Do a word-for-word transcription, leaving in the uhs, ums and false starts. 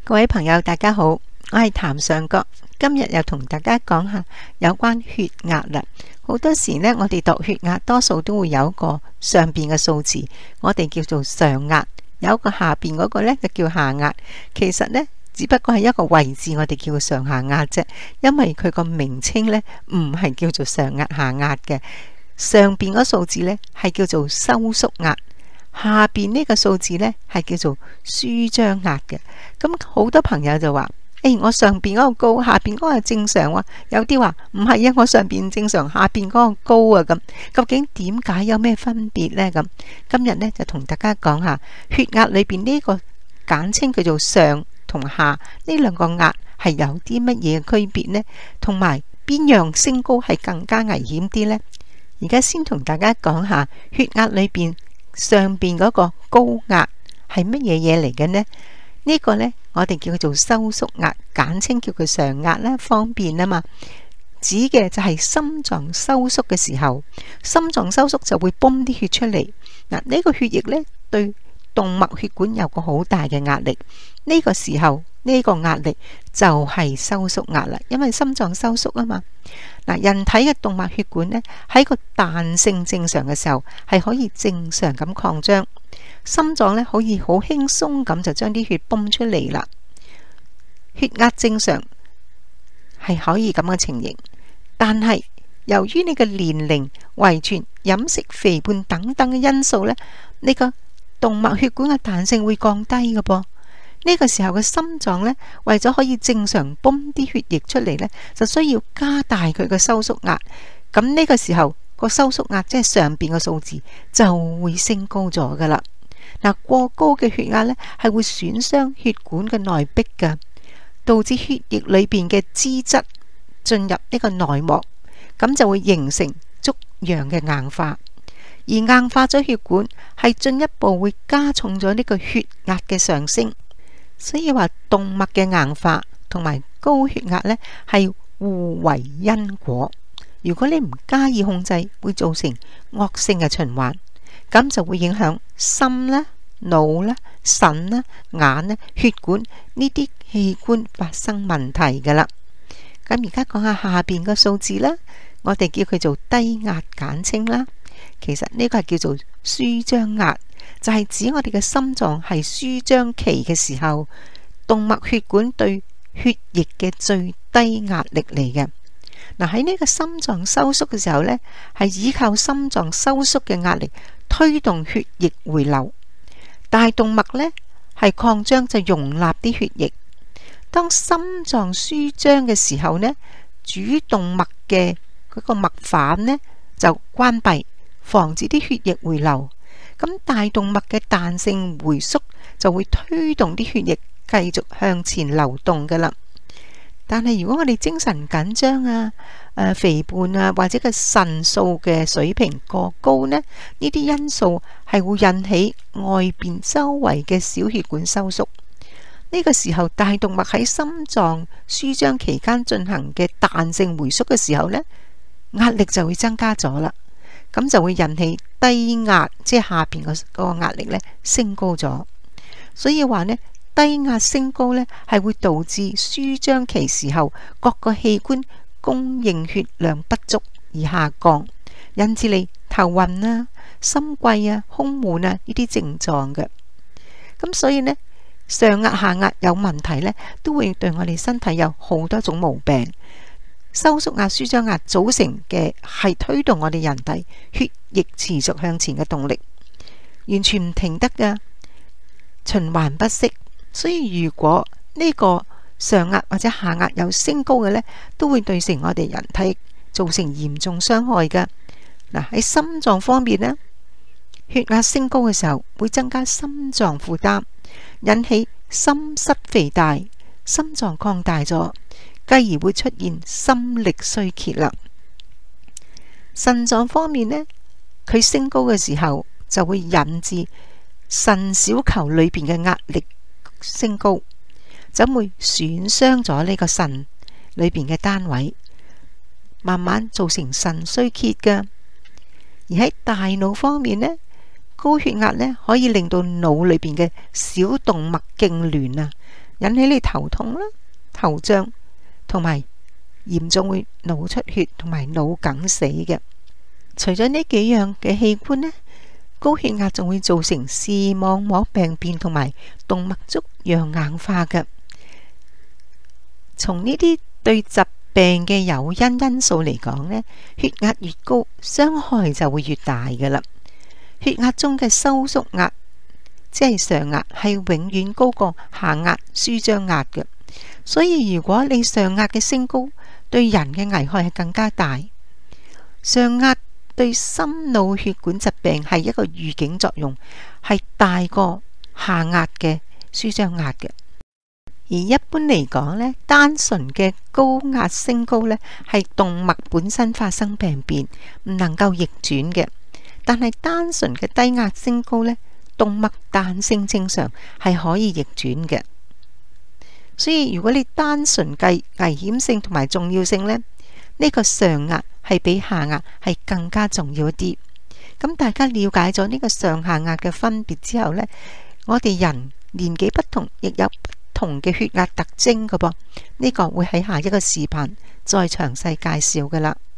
各位朋友大家好，我係譚上國，今日又同大家講下有關血壓啦。好多時呢，我哋度血壓多數都會有一個上邊嘅數字，我哋叫做上壓，有一個下邊嗰個呢就叫下壓。其實呢，只不過係一個位置，我哋叫上下壓啫，因為佢個名稱呢唔係叫做上壓下壓嘅。上邊嗰數字呢係叫做收縮壓，下邊呢個數字呢係叫做舒張壓嘅。咁好多朋友就話：誒、欸，我上邊嗰個高，下邊嗰個係正常喎。有啲話唔係啊，我上邊正常，下邊嗰個高啊。咁究竟點解有咩分別呢？咁今日呢，就同大家講下血壓裏邊呢個簡稱叫做上同下呢兩個壓係有啲乜嘢區別呢？同埋邊樣升高係更加危險啲呢？而家先同大家講下血壓裏邊上邊嗰個高壓係乜嘢嘢嚟嘅呢？呢個呢，我哋叫佢做收縮壓，簡稱叫佢上壓啦，方便啊嘛。指嘅就係心臟收縮嘅時候，心臟收縮就會泵啲血出嚟。嗱，呢個血液呢，對動脈血管有個好大嘅壓力。呢個時候呢個壓力就係收縮壓啦，因為心臟收縮啊嘛。嗱，人體嘅動脈血管呢，喺個彈性正常嘅時候係可以正常咁擴張，心臟呢可以好輕鬆咁就將啲血泵出嚟啦。血壓正常係可以咁嘅情形，但係由於你嘅年齡、遺傳、飲食、肥胖等等嘅因素呢，呢個動脈血管嘅彈性會降低嘅噃。呢個時候嘅心臟呢，為咗可以正常泵啲血液出嚟呢，就需要加大佢嘅收縮壓。咁呢個時候個收縮壓即係上邊嘅數字就會升高咗噶啦。嗱，過高嘅血壓呢，係會損傷血管嘅內壁噶，導致血液裏邊嘅脂質進入呢個內膜，咁就會形成粥樣嘅硬化。而硬化咗血管係進一步會加重咗呢個血壓嘅上升。所以話動脈嘅硬化同埋高血壓呢係互為因果。如果你唔加以控制，會造成惡性嘅循環，咁就會影響心啦、腦啦、腎啦、眼啦、血管呢啲器官發生問題噶啦。咁而家講下下邊個數字啦，我哋叫佢做低壓簡稱啦。其實呢個係叫做舒張壓，就係指我哋嘅心臟係舒張期嘅時候，動脈血管對血液嘅最低壓力嚟嘅。嗱，喺呢個心臟收縮嘅時候呢，係依靠心臟收縮嘅壓力推動血液回流，大動脈呢係擴張就容納啲血液。當心臟舒張嘅時候呢，主動脈嘅嗰個脈瓣呢就關閉，防止啲血液回流。咁大動脈嘅彈性回縮就會推動啲血液繼續向前流動噶啦。但係如果我哋精神緊張啊、誒肥胖啊，或者個腎素嘅水平過高呢，呢啲因素係會引起外邊周圍嘅小血管收縮。呢個時候大動脈喺心臟舒張期間進行嘅彈性回縮嘅時候呢，壓力就會增加咗啦。咁就會引起低壓，即係下邊個個壓力呢升高咗。所以話呢，低壓升高呢係會導致舒張期時候各個器官供應血量不足而下降，引致你頭暈啊、心悸啊、胸悶啊呢啲症狀嘅。咁所以呢，上壓下壓有問題呢，都會對我哋身體有好多種毛病。收縮壓、舒張壓組成嘅係推動我哋人體血液持續向前嘅動力，完全唔停得噶，循環不息。所以如果呢個上壓或者下壓有升高嘅呢，都會對成我哋人體造成嚴重傷害噶。嗱，喺心臟方面呢，血壓升高嘅時候會增加心臟負擔，引起心室肥大，心臟擴大咗，繼而會出現心力衰竭啦。腎臟方面呢，佢升高嘅時候就會引致腎小球裏邊嘅壓力升高，就會損傷咗呢個腎裏邊嘅單位，慢慢造成腎衰竭噶。而喺大腦方面呢，高血壓呢可以令到腦裏邊嘅小動脈痙攣啊， 引起你頭痛啦、頭脹，同埋嚴重會腦出血同埋腦梗死嘅。除咗呢幾樣嘅器官呢，高血壓仲會造成視網膜病變同埋動脈粥樣硬化嘅。從呢啲對疾病嘅誘因因素嚟講呢，血壓越高，傷害就會越大㗎喇。血壓中嘅收縮壓，即係上壓，係永遠高過下壓舒張壓嘅。所以如果你上壓嘅升高，對人嘅危害係更加大。上壓對心腦血管疾病係一個預警作用，係大過下壓嘅舒張壓嘅。而一般嚟講呢，單純嘅高壓升高呢，係動脈本身發生病變，唔能夠逆轉嘅。但係單純嘅低壓升高呢，動脈彈性正常，係可以逆轉嘅。所以如果你單純計危險性同埋重要性呢，呢個上壓係比下壓係更加重要一啲。咁大家了解咗呢個上下壓嘅分別之後呢，我哋人年紀不同，亦有不同嘅血壓特徵㗎噃。呢個會喺下一個視頻再詳細介紹㗎喇。